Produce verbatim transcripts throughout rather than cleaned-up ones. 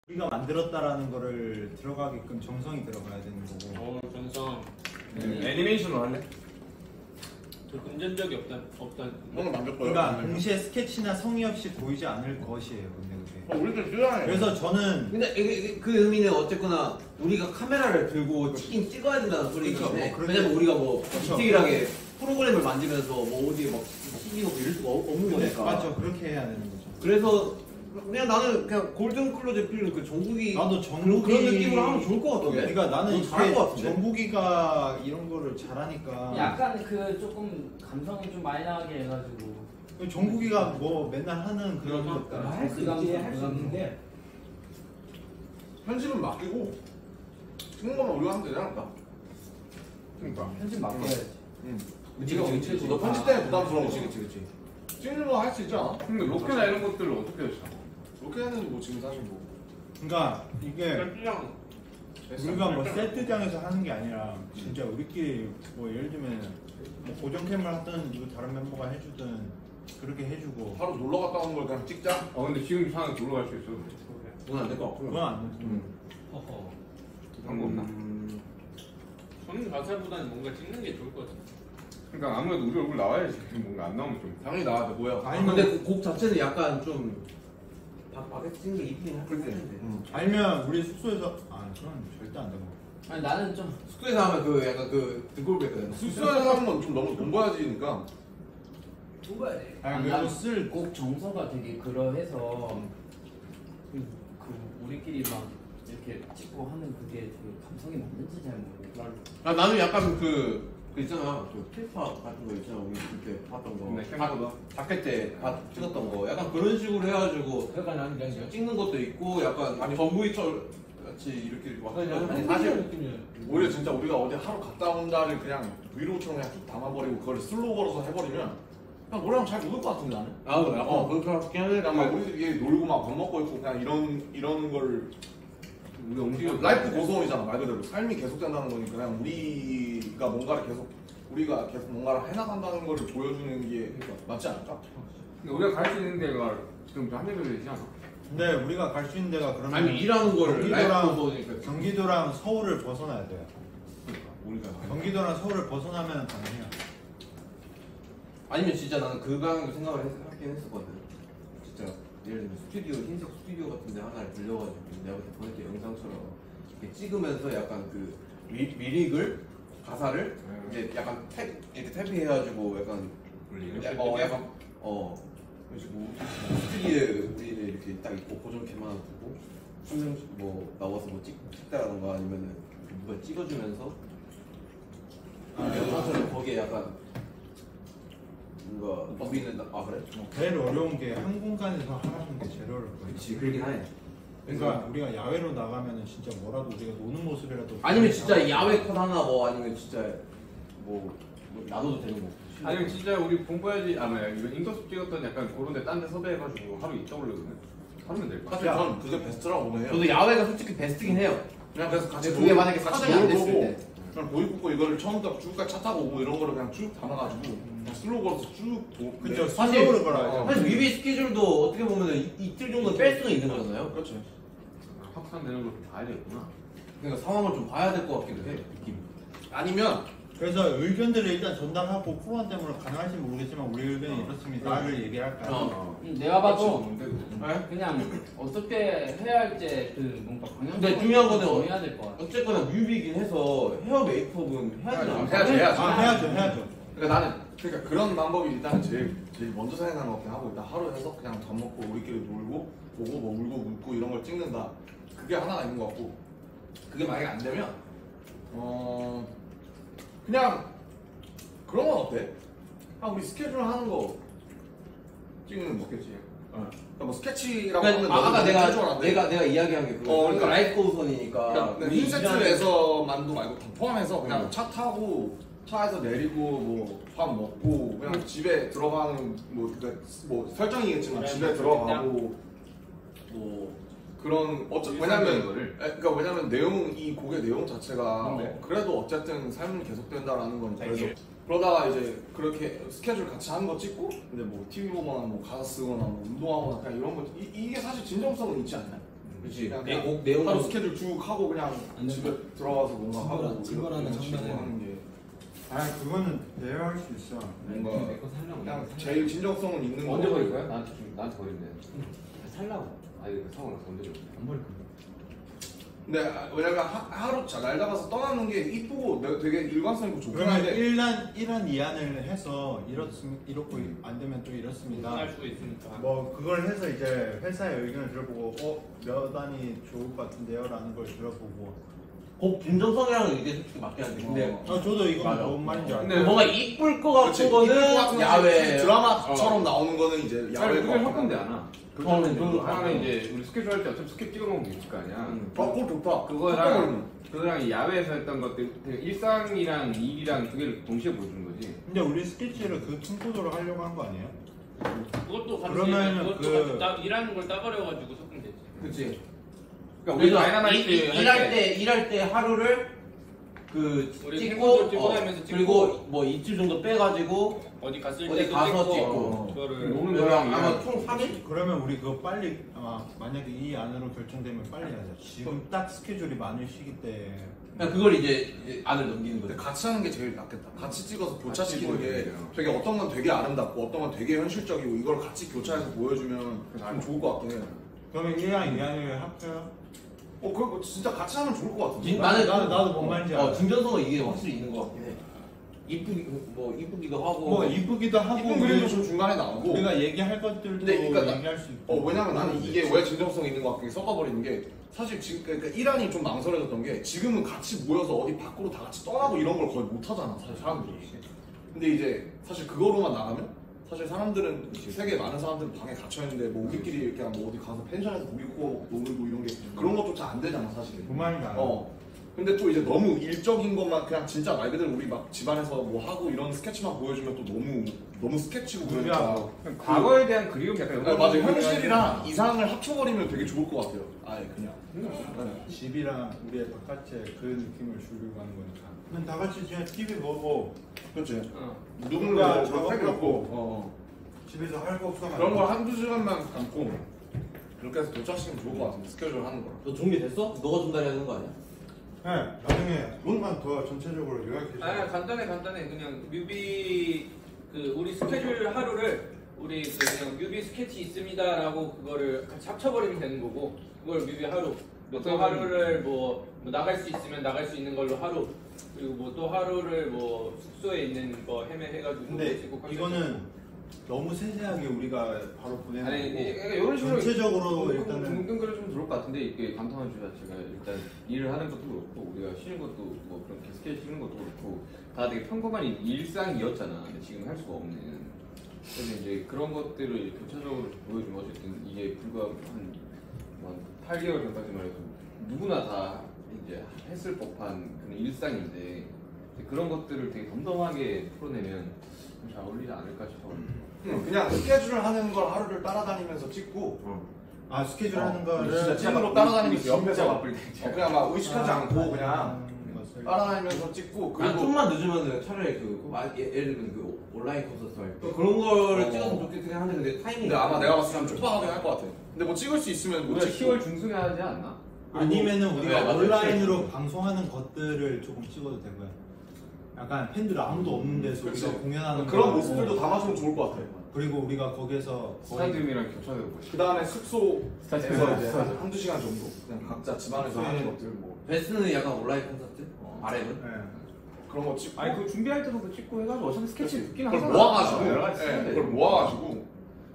우리가 만들었다라는 거를 들어가게끔 정성이 들어가야 되는 거고. 어, 정성. 음, 애니메이션으로 할래? 저 금전적이 없다, 없다. 형은 만들 거예요? 그러니까 동시에 스케치나 성의 없이 보이지 않을 것이에요. 근데 그게. 어, 우리도 싫어해. 그래서 저는 근데 이게 그 의미는 어쨌거나 우리가 카메라를 들고 찍긴 찍어야 된다는 소리긴 그렇죠. 한데 뭐 그런데- 왜냐면 우리가 뭐 그렇죠. 디테일하게 프로그램을 만지면서 뭐 어디에 막 튀기고 이럴 수가 없- 없는 근데 거니까. 맞죠. 그렇게 해야 되는 거죠. 그래서 그냥 나는 그냥 골든 클로즈 필름 그 정국이 나도 그런, 정국이 그런 느낌으로 하면 좋을 것 같아. 그러니까 나는 잘할 이게 것 같은데. 정국이가 이런 거를 잘하니까. 약간 그 조금 감성이 좀 많이 나게 해가지고 정국이가 뭐 맨날 하는 그런 것들. 할 수 있지 할 수 있는데 편집은 맡기고 찍는 거만 우리가 하면 되지 않을까? 그러니까. 편집 맡겨야지. 응. 그치 그치 그치 그치. 너 편집 때문에 부담스러운 그치 거지. 그치 그치. 찍는 거 할 수 있잖아. 근데 로켓이나 이런 것들을 어떻게 하시나? 로켓은 뭐 지금 사실 뭐 그러니까 이게 그냥 우리가 뭐 세트장에서 하는 게 아니라 진짜 우리끼리 뭐 예를 들면 뭐 고정캠을 하든 누구 다른 멤버가 해주든 그렇게 해주고 하루 놀러 갔다 온 걸 그냥 찍자. 어 근데 지금 상황 놀러 갈 수 있어. 그건 안 될 것 같고. 그건 안 돼. 음. 허허. 그런 거 없나? 음. 저는 가사보다는 뭔가 찍는 게 좋을 것 같아. 그러니까 아무래도 우리 얼굴 나와야지. 뭔가 안 나오면 좀. 당연히 나와야 돼. 뭐야? 아니, 근데 그 곡 자체는 약간 좀 바, 바게트 찍는 게 이쁘긴 할 텐데. 응. 아니면 우리 숙소에서 아 그건 절대 안 되고 아니 나는 좀 숙소에서 하면 그 약간 그 등골백거든. 숙소에서 하는 건 좀 너무 돈 봐야지니까. 뽑아야 돼. 아니, 아니, 그래도 난 쓸- 곡 정서가 되게 그러해서 그, 그 우리끼리 막 이렇게 찍고 하는 그게 그 감성이 맞는지 잘 모르겠어. 아 나는 약간 그, 그 있잖아 그 필파 같은 거 있잖아 우리 그때 봤던 거 네, 바- 캠코더. 바켓 때 바- 찍었던 거 약간 그런 식으로 해가지고 약간 나는 그냥 찍는 것도 있고 약간 아니 전부이철 같이 이렇게 막 아니, 사실 느낌이야. 오히려 진짜 우리가 어디 하루 갔다 온다를 그냥 브이로그처럼 그냥 쭉 담아버리고 그걸 슬로우 걸어서 해버리면 그냥 노래하면 잘 묻을 것 같은데 나는. 아 그래 어. 어 그렇게 하긴 하네 그냥 막 우리들이 놀고 막 밥 먹고 있고 그냥 이런 이런 걸 우리가 움직여. 라이프 고소원이잖아 말 그대로 삶이 계속된다는 거니까 그냥 우리가 뭔가를 계속 우리가 계속 뭔가를 해나간다는 거를 보여주는 게 맞지 않을까? 근데 우리가 갈 수 있는 데가 지금 좀 한정돼 되지 않아? 근데 우리가 갈 수 있는 데가 그러면 아니 일하는 거를 라이프 경기도랑 보니까 경기도랑 서울을 벗어나야 돼요. 우리가 경기도랑 서울을 벗어나면 가능해요. 아니면 진짜 나는 그 방향도 생각을 했, 하긴 했었거든. 진짜 예를 들면 스튜디오 흰색 스튜디오 같은데 하나를 빌려가지고 내가 그때 보낼 때 영상처럼 이렇게 찍으면서 약간 그 리, 리릭을 가사를 음. 이제 약간 탭 이렇게 탭해가지고 약간 리릭을? 어 약간 어 그래가지고 스튜디오에 우리 이렇게 딱 있고 고정캠 하나 두고 한 명씩 뭐 나와서 뭐 찍, 찍다라던가 아니면은 누가 찍어주면서 아, 영상처럼 거기에 약간 뭔가 우리는 아 그래? 뭐 제일 어려운 게 한 공간에서 하는 게 제일 어려울 거예요. 그렇지 그러긴 하네. 그러니까 우리가 야외로 나가면은 진짜 뭐라도 우리가 노는 모습이라도 아니면 진짜 야외 컷 하나 뭐 아니면 진짜 뭐, 뭐 놔둬도 되는 거. 아니면 진짜 우리 공부해야지. 아 뭐야 이거 인터셉 찍었던 약간 그런 데 딴 데 섭외해가지고 하루 있다 올려거든. 하면 될 것 같아. 사실 전 그게 베스트라고 보네요. 저도 야외가 솔직히 베스트긴 해요. 그냥 그래서 같이 그게 놀- 만약에 같이 사정이 안 놀고 됐을 때. 그냥 보이고 이거를 처음부터 쭉까지 차 타고 오고 이런 거를 그냥 쭉 담아가지고 그냥 슬로우 걸어서 쭉 도, 그죠. 네. 사실- 슬로우를 걸어야죠. 사실 뮤비 스케줄도 어떻게 보면 이틀 정도 뺄 수는 있는 거잖아요. 그렇지. 확산되는 걸 좀 봐야 되겠구나. 그러니까 상황을 좀 봐야 될 것 같기도 해. 느낌. 아니면 그래서 의견들을 일단 전달하고 프로한테 뭐 가능할지 모르겠지만 우리 의견이 어. 이렇습니다를 얘기할까요? 어. 음, 내가 봐도 뭔데 그거? 네? 그냥 어떻게 해야 할지 그 뭔가 방향. 근데 중요한 거는 정해야 될 것 같아. 어쨌거나 뮤비긴 해서 헤어 메이크업은 해야 되지 않나? 해야지, 해야지. 아 해야죠 해야죠. 그러니까 나는 그러니까 그런 방법이 일단 제일 제일 먼저 생각나는 거 그냥 하고 일단 하루 해서 그냥 밥 먹고 우리끼리 놀고 보고 뭐 울고 웃고 이런 걸 찍는다. 그게 하나가 있는 것 같고 그게 만약에 안 되면 어 그냥 그런 건 어때? 아 우리 스케줄 하는 거 찍는 거. 스케치. 어. 그러니까 뭐 스케치라고 그러니까 하면 아, 아까 너무 내가 캐주얼한데. 내가 내가 이야기한 게 그거. 어, 그러니까 그러니까- 라이프 우선이니까. 그러니까 우리 흰 세트에서만도 말고 다 포함해서 그냥 음. 차 타고 차에서 내리고 뭐 밥 먹고 그냥 집에 들어가는 뭐, 그러니까 뭐 설정이겠지만 그래, 집에 뭐 들어가고 뭐 그런 어차 왜냐면 거를. 에, 그러니까 왜냐면 내용 이 곡의 내용 자체가 네. 어, 그래도 어쨌든 삶은 계속된다라는 건 네. 그래서 그러다가 이제 그렇게 스케줄 같이 하는 거 찍고 근데 뭐 티비 보거나 뭐 가사 쓰거나 뭐 운동하거나 그냥 이런 거 이, 이게 사실 진정성은 있지 않나요? 그렇지. 그냥 내용 하루 내용으로 스케줄 쭉 하고 그냥 안 집에 들어가서 뭔가 증거라- 하고 증거라는 이런 식으로 장면은- 하는 게 아 그거는 대여할 수 있어. 뭔가 내거 살라고. 그냥 제일 진정성은 있는 언제 거. 버릴 거야? 나한테 좀 나한테 버리면 돼. 살라고. 아니 그 사고 나서 언제 버릴 거야? 안 버릴 거야. 근데 왜냐면 하, 하루 자, 날 잡아서 떠나는 게 이쁘고 내가 되게 일관성 있고 좋긴 그러면 한데 일란 일한 이안을 해서 이렇습 이렇고 안 되면 또 이렇습니다. 할 수도 있으니까. 뭐 그걸 해서 이제 회사의 의견을 들어보고 어몇 단이 좋을 것 같은데요라는 걸 들어보고. 그 빈정성이랑은 이게 솔직히 맞긴 한데 근데 어. 아 저도 이거 맞아. 뭔 말인지 알고. 근데 뭔가 이쁠 것 같은 그치, 거는 이쁠 것 같은 야외 드라마처럼 나오는 거는 이제 아니 야외 그게 섞은데 않아. 그거는 그 하나는 이제 우리 스케줄 할 때 어차피 스케줄 찍어놓은 게 있을 거 아니야. 음. 어, 그거 좋다. 그거랑 그거랑 야외에서 했던 것들 되게 일상이랑 일이랑 두 개를 동시에 보여주는 거지. 근데 우리 스케치를 그 킹코드로 하려고 한 거 아니에요? 그것도 같이 그러면은 그것도 그- 같이 따, 일하는 걸 따버려가지고 섞으면 되지. 그치. 그러니까 우리 그래서 다이나마이트 일- 할 일할 때 일할 때 하루를 그 우리 찍고 탱고도 찍고 어, 다니면서 찍고. 그리고 뭐 이틀 정도 빼가지고 어디 갔을 어디 때도 가서 찍고, 찍고. 그거를 노는 그래서 거랑 아마 일하는 총 삼 일? 그러면 우리 그거 빨리 아마 만약에 이 안으로 결정되면 빨리 하자. 지금 딱 스케줄이 많은 시기 때. 그냥 그걸 이제, 이제 안을 넘기는 근데 거지. 같이 하는 게 제일 낫겠다. 같이 찍어서 같이 교차시키는 게 보여주네요. 되게 어떤 건 되게 아름답고 어떤 건 되게 현실적이고 이걸 같이 교차해서 보여주면 좀 좋을 것 같긴 해. 그러면 일랑 이안을 합쳐요? 어, 그거 진짜 같이 하면 좋을 것 같은데. 진- 나는 나는- 나도 나도 뭔 말인지 알아. 어, 진전성은 이게 확실히 있는 것 같긴 해. 이쁘기, 뭐, 이쁘기도 하고. 뭐 이쁘기도 하고 이쁜 그림도 좀 중간에 나오고. 우리가 얘기할 것들도 근데 그러니까 나- 얘기할 수 있고. 어, 왜냐면 나는 이게 왜 진정성이 있는 것 같은 게 섞어버리는 게 사실 지금 그러니까 이란이 좀 망설여졌던 게 지금은 같이 모여서 어디 밖으로 다 같이 떠나고 이런 걸 거의 못 하잖아, 사실 사람들이. 근데 이제 사실 그거로만 나가면 사실 사람들은 세계 많은 사람들은 방에 갇혀 있는데 뭐 우리끼리 그냥 뭐 어디 가서 펜션에서 고기 구워 놀고 이런 게 그런 것조차 안 되잖아, 사실. 그 말인지 알아. 어. 근데 또 이제 너무 일적인 것만 그냥 진짜 말 그대로 우리 막 집안에서 뭐 하고 이런 스케치만 보여주면 또 너무 너무 스케치고 그러니까. 무리하고. 과거에 대한 그리움 약간 네, 맞아요. 현실이랑 이상을 합쳐버리면 되게 좋을 것 같아요. 아예 그냥. 네. 집이랑 우리의 바깥에 그 느낌을 주려고 하는 거니까. 그럼 다 같이 그냥 티비 보고 그렇지. 어. 누군가 작업 뭐 갖고. 고 어. 집에서 할 거 없어. 그런 걸 한두 시간만 감고 그렇게 해서 도착시키면 좋을 것 같은데 스케줄 하는 거랑. 너 준비됐어? 너가 전달해야 하는 거 아니야? 네, 나중에 돈만 더 전체적으로 요약해 줘. 아 간단해 간단해 그냥 뮤비 그 우리 스케줄 하루를 우리 그 그냥 뮤비 스케치 있습니다라고 그거를 같이 합쳐버리면 되는 거고 그걸 뮤비 하루 뭐 또 하루를 뭐, 뭐 나갈 수 있으면 나갈 수 있는 걸로 하루 그리고 뭐 또 하루를 뭐 숙소에 있는 거 헤매 해가지고 근데 찍고 컨텐츠 이거는 너무 세세하게 우리가 바로 보내는 아니 거고 그러니까 이런 식으로 전체적으로 일단은 뭉뚱그려주면 좋을 것 같은데 이게 감탄한 주 자체가 일단 일을 하는 것도 그렇고 우리가 쉬는 것도 뭐 그런 스케줄 쉬는 것도 그렇고 다 되게 평범한 일상이었잖아. 근데 지금 할 수가 없는. 그래서 이제 그런 것들을 교차적으로 보여주면 어쨌든 이게 불과 한 팔 개월 전까지만 해도 누구나 다 이제 했을 법한 그런 일상인데 그런 것들을 되게 덤덤하게 풀어내면 좀 잘 어울리지 않을까 싶어. 응, 그냥 스케줄을 하는 걸 하루를 따라다니면서 찍고 아 스케줄 하는 어, 거를 진짜 찐으로 따라다니면서 진짜 옆에서 바쁠 때. 어, 그냥 막 의식하지 않고 그냥 음, 것을. 따라다니면서 찍고 난 그리고 좀만 늦으면은 차라리 그, 마- 예- 예를 들면 그 온라인 콘서트 할 때. 그런 거를 어. 찍었으면 좋겠긴 한데, 근데 타이밍이. 근데 아마 내가 봤을 때는 촉박하게 할 것 같아. 근데 뭐 찍을 수 있으면 못 우리가 찍고. 시월 중순에 하지 않나? 아니면은 네, 우리가 맞아요. 온라인으로 방송하는 것들을 조금 찍어도 되고요. 약간 팬들 아무도 없는 데서 그치. 우리가 공연하는 그런 거 모습들도 담아주면 좋을 것 같아. 그리고 우리가 거기서 거의 스타디움이랑 겹쳐서 보시. 그 다음에 숙소에서 스타디움에서 이제 스타디움. 한두 시간 정도 그냥 각자 집안에서 네. 하는 것들 뭐 베스트는 약간 온라인 콘서트? 아래는? 네. 그런 거 찍고 아니 그 준비할 때도 그 찍고 해가지고 어차피 스케치 그치. 있긴 그걸 하잖아. 모아가지고 여러 가지 네, 쓰면 돼. 그걸 모아가지고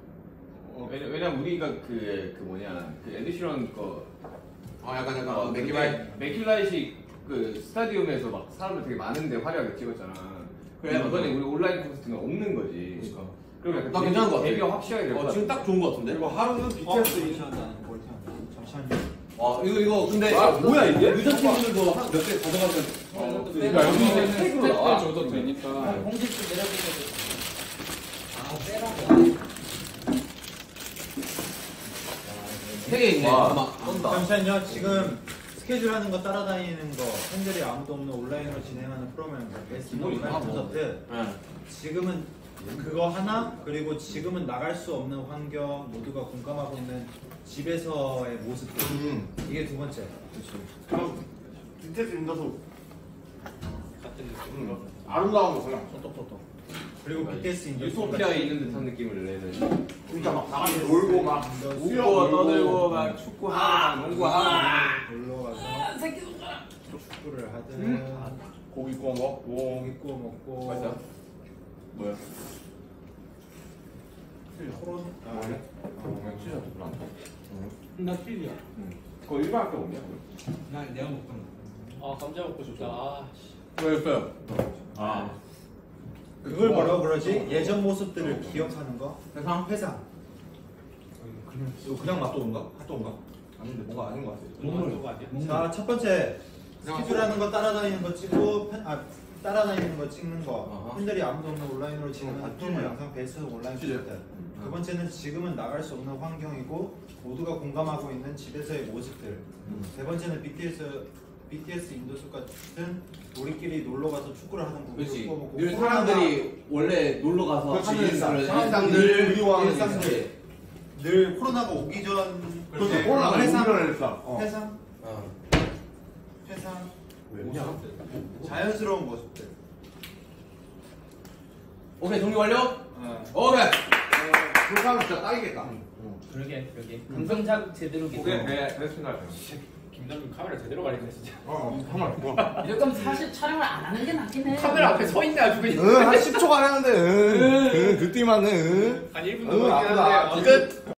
어, 왜냐 왜냐면 우리가 그 그 뭐냐 그 에디시런 거 아, 약간, 약간, 어, 어, 맥기바이. 맥킬라이식 그 스타디움에서 막 사람들 되게 많은데 화려하게 찍었잖아. 그래, 그래 이번에 맞아. 우리 온라인 콘서트는 없는 거지. 그러니까. 그럼 약간 나 괜찮은 것 같아. 대비가 확실하게 될것 어, 같아. 지금 딱 좋은 거 같은데? 그리고 하루는 어? 비티에스 인 잠시만요. 잠시만요. 와, 이거, 이거, 근데. 아, 뭐야, 이게? 유전 팀들도 한 몇 개 가져가면. 어, 네. 야, 여기 이제 스텝 택으로 나와. 때 줘도 되니까 홍지씨 내려주셔도 아 빼라고. 세개 있네. 와, 잠깐만. 잠시만요. 지금 스케줄 하는 거 따라다니는 거 팬들이 아무도 없는 온라인으로 진행하는 프로그램 베스트 기본이 온라인 다 뭐. 콘서트 네. 지금은 그거 하나, 그리고 지금은 나갈 수 없는 환경, 모두가 공감하고 있는 집에서의 모습들. 음. 이게 두 번째. 그럼 디테일스 인더서 같은 느낌. 음. 아름다운 거 그냥 또또또. 그리고 비티에스 인더 유토피아에 있는 듯한 느낌을 내는. 진짜 막 나가서 놀고 막 웃고 떠들고 막 축구하고 막 농구하고. 놀러 가서 축구를 하든 고기 구워 먹고 고기 구워 먹고. 맞아. 뭐야? 코로나. 아, 그래? 그냥 진짜 별로 안 좋아. 나 필이야. 그거 일반학교 없냐? 난 내가 먹던 거. 아 감자 먹고 싶다. 아 씨. 왜였어요? 아 그걸 뭐라고 그러지? 예전 모습들을 기억하는 거? 세상? 회상. 그냥 이거 그냥 맛도인가? 핫도인가? 아닌데 뭔가 아닌 것 같아. 먹물. 그거 아니야? 자, 첫 번째 스케줄 하는 거 따라다니는 거 찍고 팬, 아 따라다니는 거 찍는 거. 어허. 팬들이 아무도 없는 온라인으로 찍는 음, 핫도그 음. 영상 베이스 온라인 취재. 때. 두 번째는 지금은 나갈 수 없는 환경이고 모두가 공감하고 있는 집에서의 모습들. 음. 세 번째는 비티에스 비티에스 인도수 같은 우리끼리 놀러 가서 축구를 하는 부분을 그렇지. 먹고 늘 사람들이 원래 놀러 가서 그렇지, 하는 일상. 그런 사람들이 일상들, 그리워하는 일상들. 늘 코로나가 오기 전 그렇죠. 그때 코로나가 회상 우리를 했어. 어. 회상 어. 회상 왜냐? 자연스러운 모습들. 오케이 정리 완료. 어. 오케이. 그렇게 하면 진짜 딱이겠다. 그러게 그러게 감성 자극 제대로 오케이, 기도. 배, 배 생각해요. 김남준 카메라 제대로 가리네 진짜. 어, 한번 좋아. 이럴 거면 사실 촬영을 안 하는 게 낫긴 해. 카메라 앞에 서 있네 아주 그냥. 응, 한 십 초간 하는데, 응, 응, 그 띠만, 응. 한 일 분 응, 넘었긴 아프다. 한데. 어, 끝.